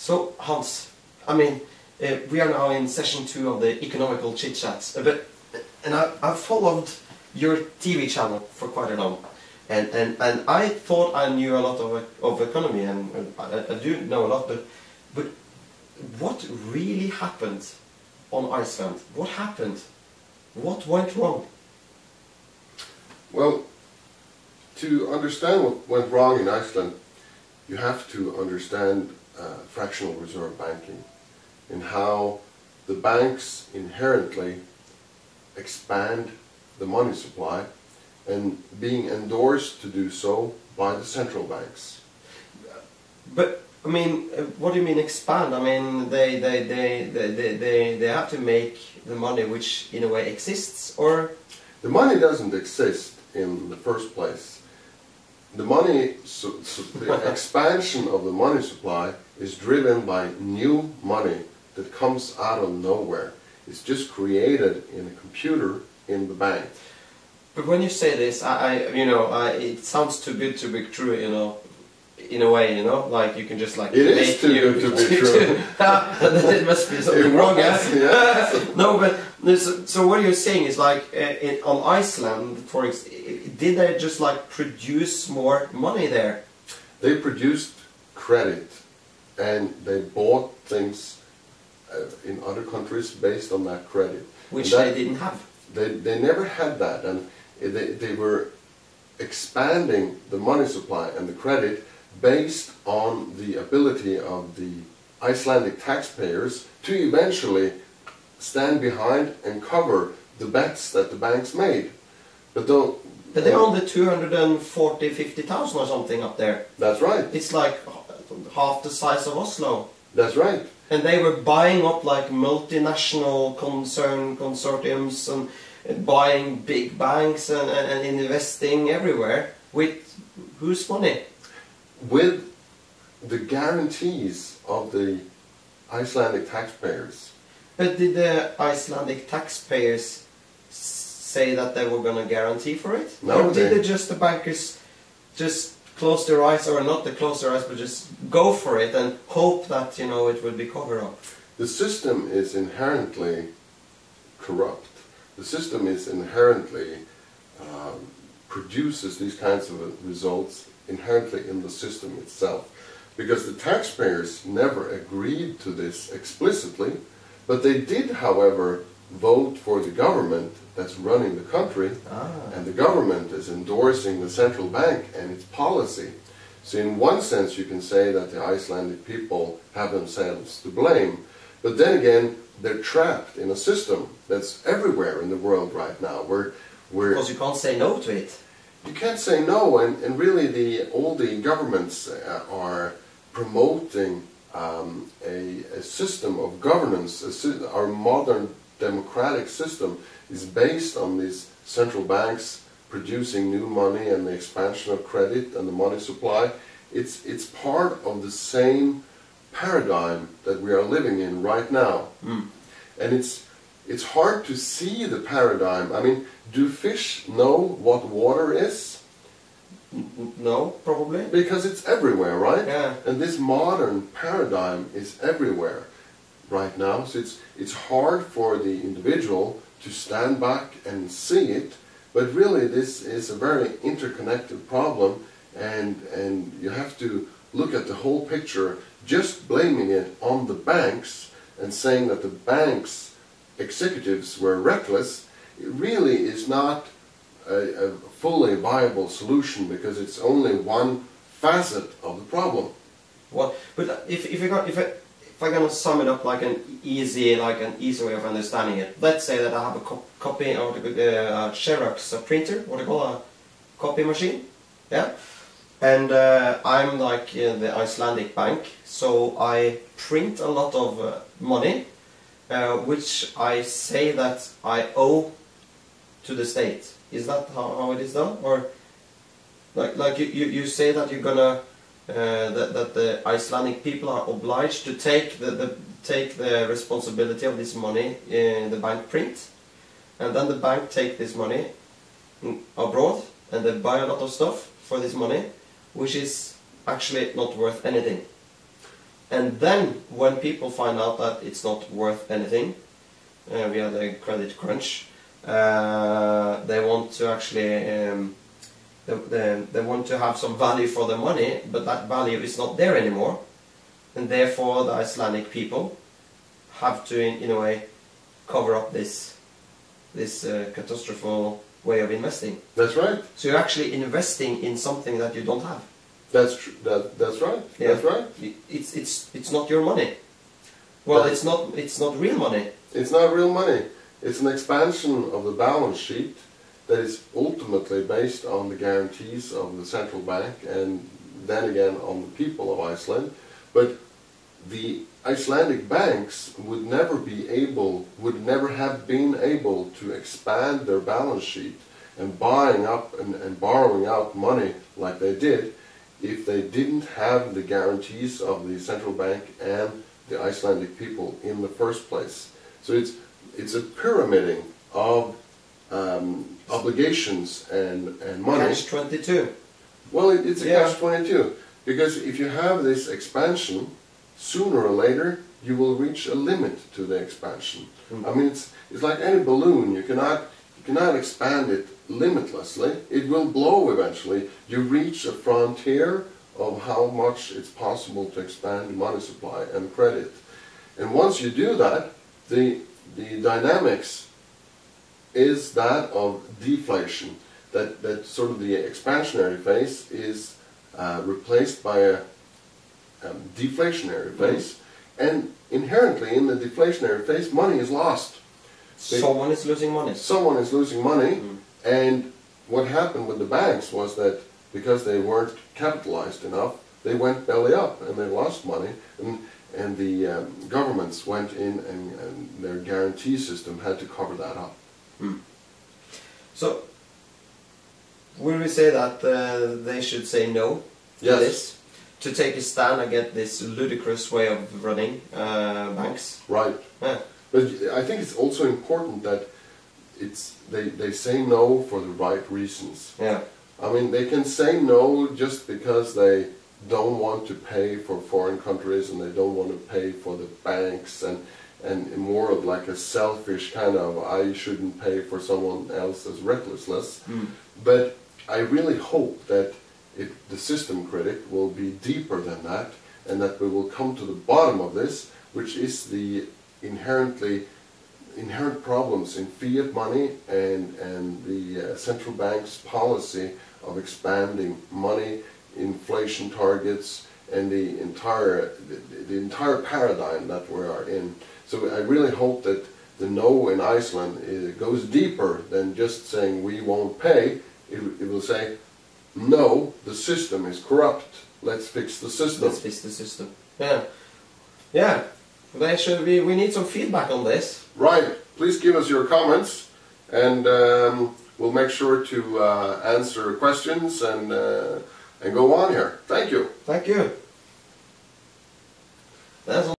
So Hans, I mean, we are now in session 2 of the economical chit chats, and I've followed your TV channel for quite a long, and I thought I knew a lot of economy, and I do know a lot, but what really happened on Iceland? What happened? What went wrong? Well, to understand what went wrong in Iceland, you have to understand fractional reserve banking and how the banks inherently expand the money supply and being endorsed to do so by the central banks. But I mean, what do you mean expand? I mean, they have to make the money which in a way exists, or the money doesn't exist in the first place. The money, the expansion of the money supply is driven by new money that comes out of nowhere. It's just created in a computer in the bank. But when you say this, it sounds too good to be true, you know. In a way, you know, like you can just like. It is too good to be true. It must be something wrong, yeah. No, but so what you're saying is like on Iceland, did they just like produce more money there? They produced credit, and they bought things in other countries based on that credit, which they didn't have. They never had that, and they were expanding the money supply and the credit based on the ability of the Icelandic taxpayers to eventually stand behind and cover the bets that the banks made. But they're only 250,000 or something up there. That's right. It's like half the size of Oslo. That's right. And they were buying up like multinational consortiums and buying big banks and investing everywhere with whose money? With the guarantees of the Icelandic taxpayers. But did the Icelandic taxpayers say that they were going to guarantee for it? No, or did the bankers just close their eyes, or not to close their eyes, but just go for it and hope that, you know, it would be covered up? The system is inherently corrupt. The system is inherently produces these kinds of results inherently in the system itself, because the taxpayers never agreed to this explicitly, but they did, however, vote for the government that's running the country, and the government is endorsing the central bank and its policy. So in one sense you can say that the Icelandic people have themselves to blame, but then again they're trapped in a system that's everywhere in the world right now, where because you can't say no to it. You can't say no, and really all the governments are promoting a system of governance. Our modern democratic system is based on these central banks producing new money and the expansion of credit and the money supply. It's part of the same paradigm that we are living in right now. And it's hard to see the paradigm. I mean, do fish know what water is? No, probably. Because it's everywhere, right? Yeah. And this modern paradigm is everywhere right now. So it's hard for the individual to stand back and see it. But really this is a very interconnected problem, and you have to look at the whole picture. Just blaming it on the banks and saying that the banks executives were reckless, it really is not a fully viable solution, because it's only one facet of the problem. What? But if I'm gonna sum it up like an easy way of understanding it, let's say that I have a copy or a Xerox printer, what do you call a copy machine, yeah, and I'm like the Icelandic bank, so I print a lot of money. Which I say that I owe to the state. Is that how it is done? Or like you say that you're gonna that the Icelandic people are obliged to take the responsibility of this money in the bank print, and then the bank take this money abroad and they buy a lot of stuff for this money, which is actually not worth anything. And then when people find out that it's not worth anything, we had a credit crunch, they want to actually they want to have some value for their money, but that value is not there anymore, and therefore the Icelandic people have to, in a way, cover up this catastrophic way of investing. That's right. So you're actually investing in something that you don't have. That's true. That's right. Yeah. That's right. It's not your money. Well, it's not real money. It's not real money. It's an expansion of the balance sheet that is ultimately based on the guarantees of the central bank and then again on the people of Iceland. But the Icelandic banks would never have been able to expand their balance sheet and buying up and borrowing out money like they did if they didn't have the guarantees of the central bank and the Icelandic people in the first place. So it's a pyramiding of obligations and money. Catch-22. Well, it's a Yeah. catch-22, because if you have this expansion, sooner or later you will reach a limit to the expansion. I mean, it's like any balloon. You cannot expand it limitlessly. It will blow eventually. You reach a frontier of how much it's possible to expand money supply and credit. And once you do that, the dynamics is that of deflation. That sort of the expansionary phase is replaced by a deflationary phase. And inherently in the deflationary phase, money is lost. Someone is losing money. Someone is losing money. And what happened with the banks was that because they weren't capitalized enough, they went belly up and they lost money. And the governments went in and their guarantee system had to cover that up. So, will we say that they should say no to Yes. this? To take a stand against this ludicrous way of running banks? Right. Yeah. But I think it's also important that they say no for the right reasons. Yeah. I mean, they can say no just because they don't want to pay for foreign countries and they don't want to pay for the banks and more of like a selfish kind of, I shouldn't pay for someone else's recklessness. But I really hope that the system critic will be deeper than that, and that we will come to the bottom of this, which is the inherent problems in fiat money and the central bank's policy of expanding money, inflation targets, and the entire paradigm that we are in. So I really hope that the no in Iceland goes deeper than just saying we won't pay. It will say, no, the system is corrupt. Let's fix the system. Let's fix the system. Yeah. Yeah. We need some feedback on this. Right. Please give us your comments, and we'll make sure to answer questions and go on here. Thank you. Thank you. That's